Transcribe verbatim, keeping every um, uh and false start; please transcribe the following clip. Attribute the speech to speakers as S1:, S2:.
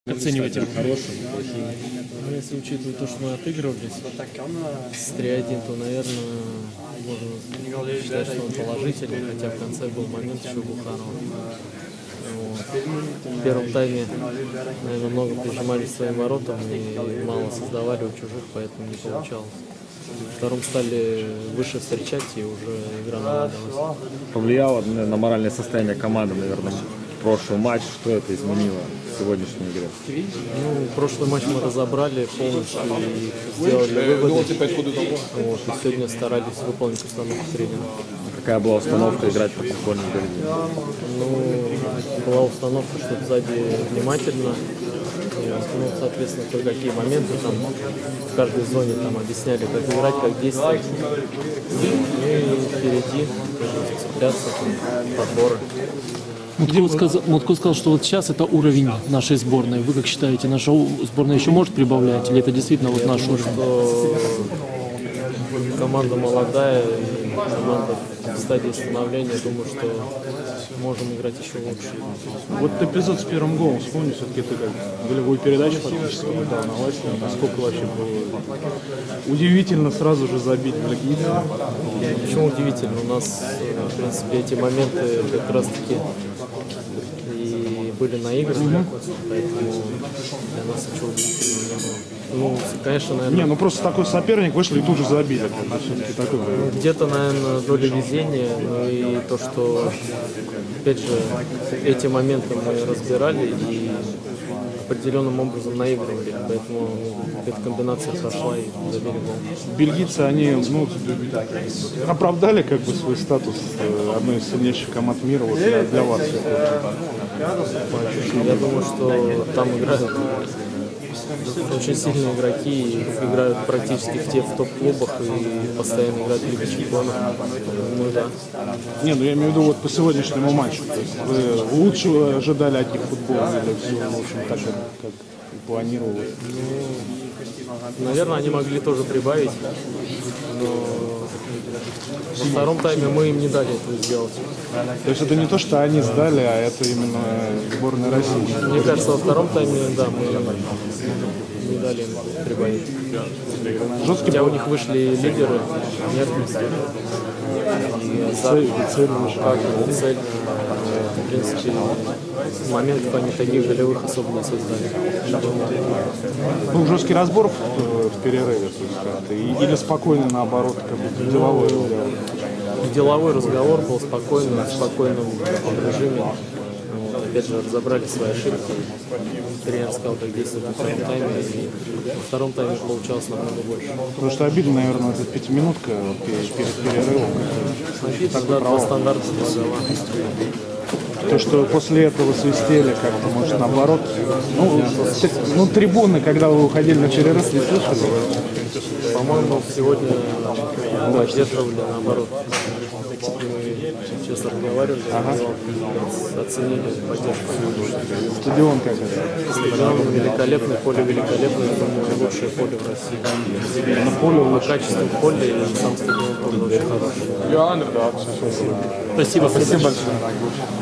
S1: Оцениваете?
S2: Хорошим, плохим.
S1: Ну, если учитывать то, что мы отыгрывались с три один, то, наверное, можно считать, что он положительный, хотя в конце был момент еще Бухарова. Вот. В первом тайме, наверное, много прижимались к своим воротам и мало создавали у чужих, поэтому не получалось. Во втором стали выше встречать, и уже игра наладилась.
S2: Повлияло на моральное состояние команды, наверное, прошлый матч. Что это изменило в сегодняшней игре?
S1: Ну, прошлый матч мы разобрали полностью и сделали выводы. Вот, и сегодня старались выполнить установку тренера.
S2: Какая была установка играть против футбольных Бельгии?
S1: Ну, была установка, чтобы сзади внимательно. Ну, соответственно, кое-какие моменты там в каждой зоне там объясняли, как играть, как действовать. Ну и впереди цепляться, подборы.
S3: Мутко сказал, Мутко сказал, что вот сейчас это уровень нашей сборной. Вы как считаете, наша сборная еще может прибавлять, или это действительно вот наш уровень?
S1: Что команда молодая, и команда в стадии становления, думаю, что можем играть еще лучше.
S4: Вот эпизод с первым голом, вспомни, все-таки ты как голевую передачу фактически дал на Васю, насколько вообще было удивительно сразу же забить бельгийцев.
S1: Почему удивительно? У нас, в принципе, эти моменты как раз-таки и были наиграны, mm-hmm. поэтому для нас ничего удивительного не было. Ну, конечно, наверное...
S4: Не, ну просто такой соперник вышли и тут же забили. Все-таки такой...
S1: Ну, где-то, наверное, доля везения, ну и то, что, опять же, эти моменты мы разбирали и определенным образом наигрывали, поэтому эта комбинация прошла и забили гол.
S4: Бельгийцы, они ну, оправдали как бы свой статус одной из сильнейших команд мира вот для, для вас.
S1: Я думаю, что там играют очень сильные игроки, и играют практически в те в топ-клубах и постоянно играют в Лиге Чемпионов. Ну да. Не, ну
S4: я имею в виду вот по сегодняшнему матчу. То есть вы лучше ожидали от них футбола или все, в общем, так как, как планировалось?
S1: Ну, наверное, они могли тоже прибавить, но во втором тайме мы им не дали этого сделать.
S4: То есть это не то, что они сдали, а это именно сборная России?
S1: Мне кажется, во втором тайме, да, мы не дали им прибавить.
S4: Жесткий
S1: Хотя
S4: был.
S1: у них вышли лидеры, Меркельс, и
S4: цель, цель
S1: как и цель. В принципе, моментов они таких голевых особо не создали.
S4: Ну, жесткий разбор в, в перерыве, то есть, или спокойно наоборот, как бы деловой разговор?
S1: Деловой разговор был спокойным, в спокойном режиме. Вот, опять же, разобрали свои ошибки. Тренер сказал, как действовать во втором тайме, и во втором тайме получалось намного больше.
S4: Потому что обидно, наверное, эта пятиминутка перед перерывом.
S1: Обидно, да, два стандарта, два гола.
S4: То, что после этого свистели как-то, может, наоборот. Ну, ну, трибуны, когда вы уходили на перерыв, не слышали?
S1: По-моему, сегодня поддерживали, наоборот. Мы честно разговаривали, ага. Оценили поддержку.
S4: Стадион как это?
S1: Стадион великолепный, поле великолепное, я думаю, лучшее поле в России.
S4: На поле лучше.
S1: По качеству поля и сам стадион тоже очень хороший.
S4: Спасибо.
S3: Спасибо,
S4: спасибо большое.